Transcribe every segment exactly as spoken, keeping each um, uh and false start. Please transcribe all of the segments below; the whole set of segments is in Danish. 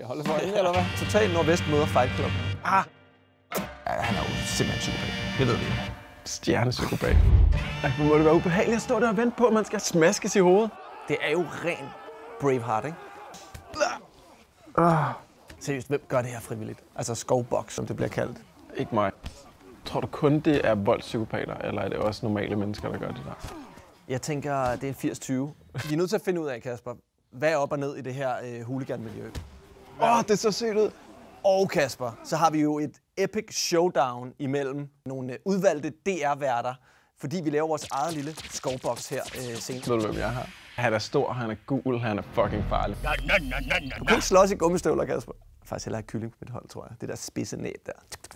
holde for hende, eller hvad? Total Nordvest møder Fight Club. Ah! Ja, han er jo simpelthen psykopat. Det ved vi jo. Stjernepsykopat. Ej, hvor må det være ubehageligt at stå der og vente på, at man skal smaskes i hovedet. Det er jo ren Braveheart, ikke? Uh. Seriøst, hvem gør det her frivilligt? Altså skovboks, som det bliver kaldt. Ikke mig. Tror du kun, det er voldspsykopater, eller er det også normale mennesker, der gør det der? Jeg tænker, det er en firs tyve. Vi er nødt til at finde ud af, Kasper, hvad er op og ned i det her øh, hooligan-miljø? Åh, oh, det så sygt ud. Og Kasper, så har vi jo et epic showdown imellem nogle øh, udvalgte D R-værter, fordi vi laver vores eget lille skovboks her øh, senere. Ved du, hvem jeg har? Han er stor, han er gul, han er fucking farlig. Du kan ikke slås i gummistøvler, Kasper. Faktisk heller have kylling på mit hold, tror jeg. Det der spidse næb der.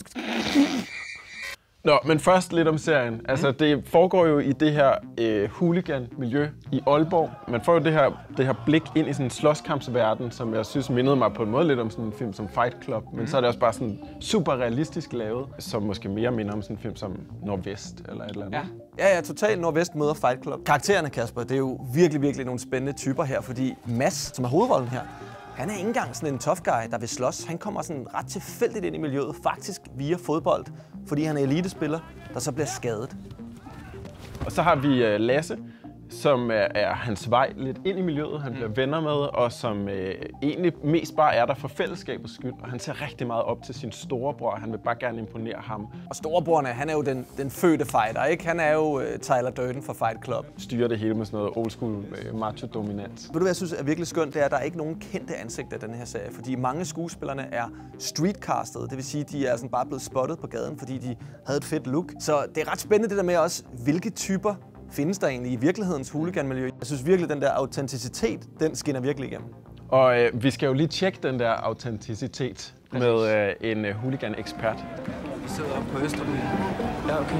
Nå, men først lidt om serien. Altså, det foregår jo i det her øh, hooligan-miljø i Aalborg. Man får jo det her, det her blik ind i sådan en slåskampsverden, som jeg synes mindede mig på en måde lidt om sådan en film som Fight Club. Men så er det også bare sådan super realistisk lavet, som måske mere minder om sådan en film som Nordvest eller et eller andet. Ja, ja, ja, totalt Nordvest møder Fight Club. Karaktererne, Kasper, det er jo virkelig, virkelig nogle spændende typer her, fordi Mads, som er hovedrollen her, han er ikke engang sådan en tough guy, der vil slås. Han kommer sådan ret tilfældigt ind i miljøet, faktisk via fodbold, fordi han er elitespiller, der så bliver skadet. Og så har vi uh, Lasse, som er, er hans vej lidt ind i miljøet, han bliver mm. venner med, og som øh, egentlig mest bare er der for fællesskabets skyld. Og han ser rigtig meget op til sin storebror, han vil bare gerne imponere ham. Og storebroren, han er jo den, den fødte fighter, ikke? Han er jo øh, Tyler Durden fra Fight Club. Styrer det hele med sådan noget old school øh, macho-dominans. Ved du hvad jeg synes er virkelig skønt, det er, at der er ikke nogen kendte ansigter i den her serie, fordi mange skuespillerne er streetcastet, det vil sige, de er sådan bare blevet spottet på gaden, fordi de havde et fedt look. Så det er ret spændende det der med også, hvilke typer findes der egentlig i virkelighedens hooligan-miljø. Jeg synes virkelig, den der autenticitet, den skinner virkelig igennem. Og øh, vi skal jo lige tjekke den der autenticitet med øh, en øh, hooligan-ekspert. Vi sidder oppe på Østerbyen. Ja, okay.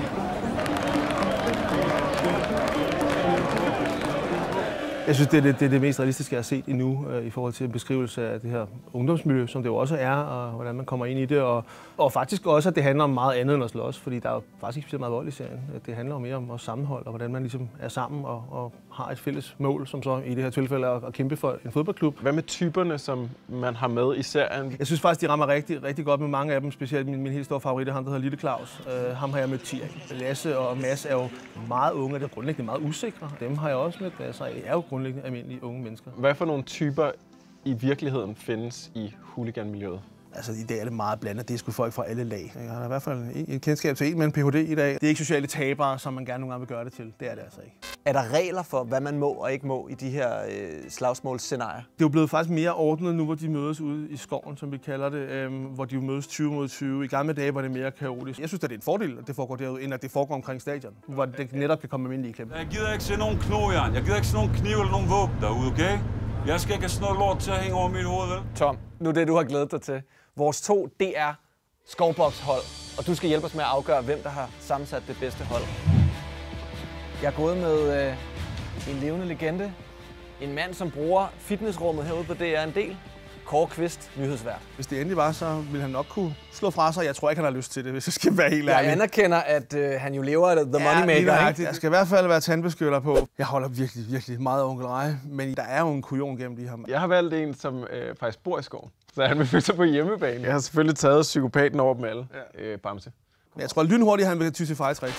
Jeg synes, det er det, det, er det mest realistiske, jeg har set endnu øh, i forhold til en beskrivelse af det her ungdomsmiljø, som det jo også er, og hvordan man kommer ind i det. Og, og faktisk også, at det handler om meget andet end at slås, fordi der er jo faktisk ikke så meget vold i serien. Det handler jo mere om vores sammenhold, og hvordan man ligesom er sammen og, og har et fælles mål, som så i det her tilfælde er at kæmpe for en fodboldklub. Hvad med typerne, som man har med i serien? Jeg synes faktisk, de rammer rigtig, rigtig godt med mange af dem, specielt min, min helt store favorit er ham, der hedder Lille Claus. Uh, ham har jeg mødt tit. Lasse og Mads er jo meget unge, og det er grundlæggende meget usikre. Dem har jeg også mødt, altså jeg er jo grundlæggende almindelige unge mennesker. Hvad for nogle typer i virkeligheden findes i hooligan-miljøet? Altså i dag er det meget blandet. Det er sgu folk fra alle lag. Jeg har i hvert fald en kendskab til en med en P H D i dag. Det er ikke sociale tabere, som man gerne nogle gange vil gøre det til. Det er det altså ikke. Er der regler for, hvad man må og ikke må i de her øh, slagsmålsscenarier? Det er jo blevet faktisk mere ordnet nu, hvor de mødes ude i skoven, som vi kalder det. Øhm, hvor de jo mødes tyve mod tyve. I gamle dage var det mere kaotisk. Jeg synes, at det er en fordel, at det foregår derude, end at det foregår omkring stadion. Hvor det netop kan komme almindelige klemme. Jeg gider ikke se nogen knogjern. Jeg gider ikke se nogen kniv eller nogen våben derude, okay? Jeg skal ikke have sådan noget lort til at hænge over mit hoved, vel? Tom, nu er det, du har glædet dig til. Vores to D R skovbokshold, og du skal hjælpe os med at afgøre, hvem der har sammensat det bedste hold. Jeg er gået med øh, en levende legende, en mand, som bruger fitnessrummet herude på D R en del. Kåre Kvist, nyhedsvært. Hvis det endelig var, så ville han nok kunne slå fra sig. Jeg tror ikke, han har lyst til det, hvis jeg skal være helt ærlig. Jeg anerkender, at øh, han jo lever af the ja, moneymaker, ikke? Jeg skal i hvert fald være tandbeskytter på. Jeg holder virkelig, virkelig meget af onkel Reje, men der er jo en kujon gennem de her. Jeg har valgt en, som øh, faktisk bor i skoven, så han vil føle sig på hjemmebane. Jeg har selvfølgelig taget psykopaten over dem alle, ja. øh, Bamse. Men jeg tror lynhurtigt, han vil ty til fejltræk.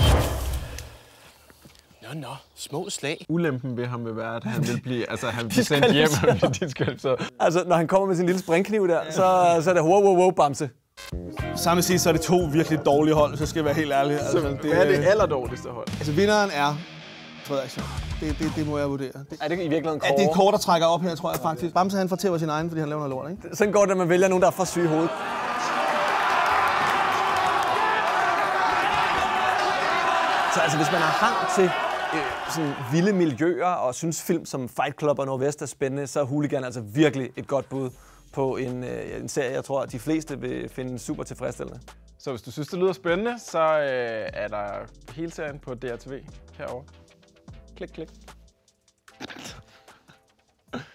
Nå, nå, små slag. Ulempen ved ham vil være, at han vil blive, altså han bliver sendt hjem og bliver diskvalificeret. Altså, når han kommer med sin lille springkniv der, så, så er det wow, wow, wow, Bamse. Samlet set, så er det to virkelig dårlige hold, så skal jeg være helt ærlig. Altså, så, det, hvad er det allerdårligste hold? Altså, vinderen er Fredericia. Det, det, det må jeg vurdere. Det, er det i virkeligheden Kåre? Ja, det er Kåre, der trækker op her, tror jeg faktisk. Bamse, han fortæller sin egen, fordi han laver noget lort, ikke? Sådan går det, at man vælger nogen, der er for syge i hovedet. Så altså, hvis man har hang til øh, sådan vilde miljøer og synes film som Fight Club og Nordvest er spændende, så er Hooligan altså virkelig et godt bud på en, øh, en serie, jeg tror, at de fleste vil finde super tilfredsstillende. Så hvis du synes, det lyder spændende, så øh, er der hele serien på D R T V herovre. Klik, klik.